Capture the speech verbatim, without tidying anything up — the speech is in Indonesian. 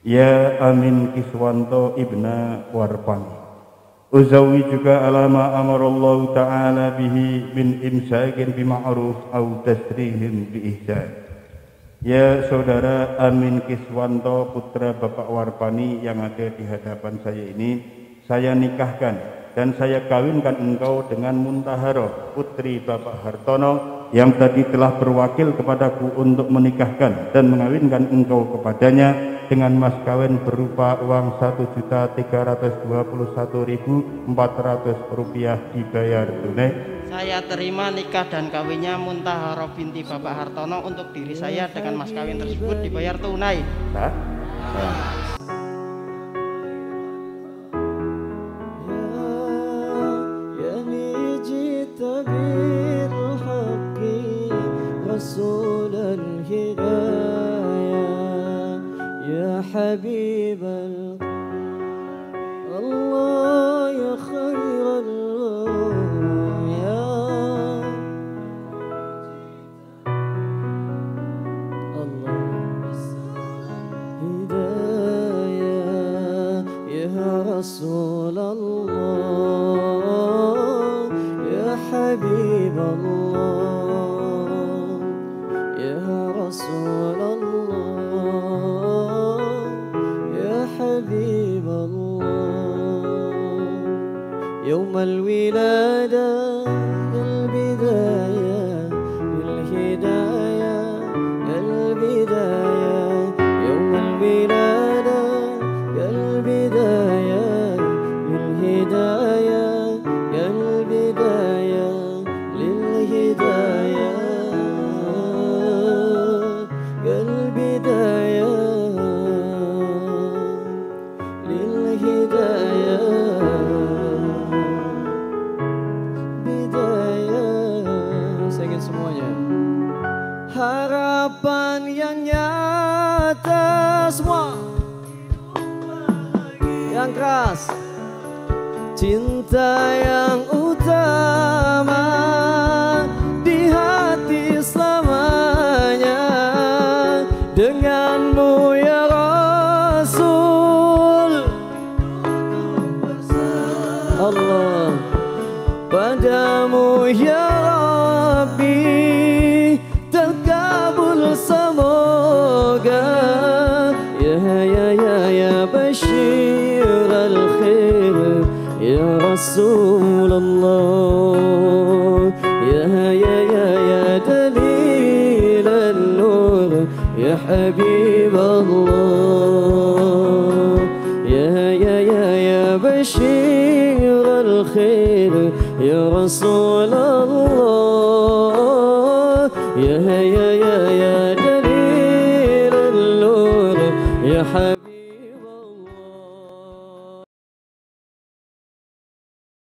Ya Amin Kiswanto Ibna Warpani, uzawi juga alama amarallahu ta'ala bihi min imsakin bima'ruf au tasrihim bi ihsan. Ya saudara Amin Kiswanto putra Bapak Warpani yang ada di hadapan saya ini, saya nikahkan dan saya kawinkan engkau dengan Muntaharoh putri Bapak Hartono yang tadi telah berwakil kepadaku untuk menikahkan dan mengawinkan engkau kepadanya dengan mas kawin berupa uang satu juta tiga ratus dua puluh satu ribu empat ratus rupiah dibayar tunai. Saya terima nikah dan kawinnya Muntaharoh binti Bapak Hartono untuk diri saya dengan mas kawin tersebut dibayar tunai. Nah, nah. حبيب الله يا خير الله يا الله هدايا يا رسول الله يا حبيب الله يا رسول الله حبيب الله يوم الولادة البداية الهداية البداية يوم الولادة البداية للهداية البداية للهداية البداية semuanya. Harapan yang nyata semua yang keras, cinta yang utama di hati selamanya denganmu ya Rasul Allah, padamu ya terkabul semoga ya ya ya ya Bashir al-Khair ya Rasulullah ya ya ya ya Dalil al-Nur ya Habib Allah ya ya ya ya Bashir al-Khair ya Rasulullah يا يا يا يا دليل النور يا حبيبي